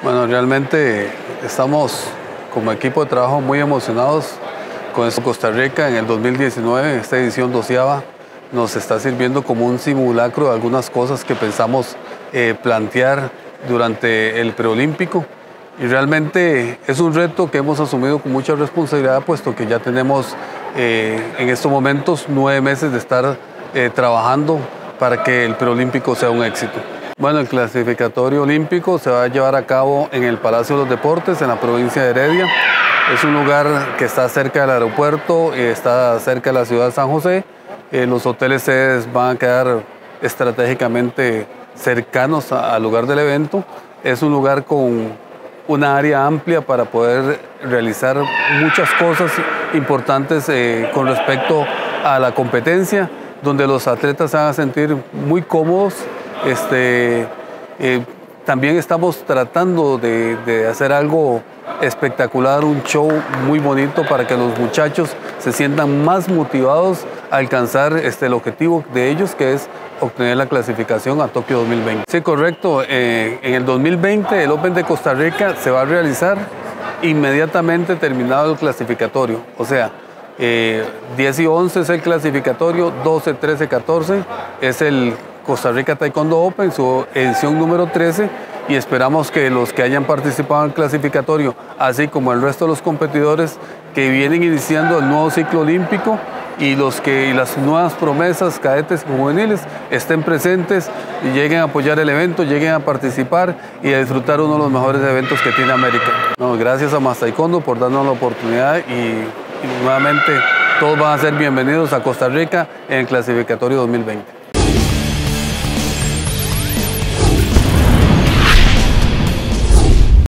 Bueno, realmente estamos como equipo de trabajo muy emocionados con esto. Costa Rica en el 2019, esta edición 12ª, nos está sirviendo como un simulacro de algunas cosas que pensamos plantear durante el preolímpico. Y realmente es un reto que hemos asumido con mucha responsabilidad, puesto que ya tenemos en estos momentos 9 meses de estar trabajando para que el preolímpico sea un éxito. Bueno, el clasificatorio olímpico se va a llevar a cabo en el Palacio de los Deportes, en la provincia de Heredia. Es un lugar que está cerca del aeropuerto y está cerca de la ciudad de San José. Los hoteles sedes van a quedar estratégicamente cercanos al lugar del evento. Es un lugar con una área amplia para poder realizar muchas cosas importantes con respecto a la competencia, donde los atletas se van a sentir muy cómodos. También estamos tratando de hacer algo espectacular, un show muy bonito para que los muchachos se sientan más motivados a alcanzar el objetivo de ellos, que es obtener la clasificación a Tokio 2020. Sí, correcto. En el 2020 el Open de Costa Rica se va a realizar inmediatamente terminado el clasificatorio. O sea, 10 y 11 es el clasificatorio, 12, 13, 14 es el Costa Rica Taekwondo Open, su edición número 13, y esperamos que los que hayan participado en el clasificatorio, así como el resto de los competidores que vienen iniciando el nuevo ciclo olímpico y las nuevas promesas, cadetes y juveniles, estén presentes y lleguen a apoyar el evento, lleguen a participar y a disfrutar uno de los mejores eventos que tiene América. No, gracias a Más Taekwondo por darnos la oportunidad y nuevamente todos van a ser bienvenidos a Costa Rica en el clasificatorio 2020.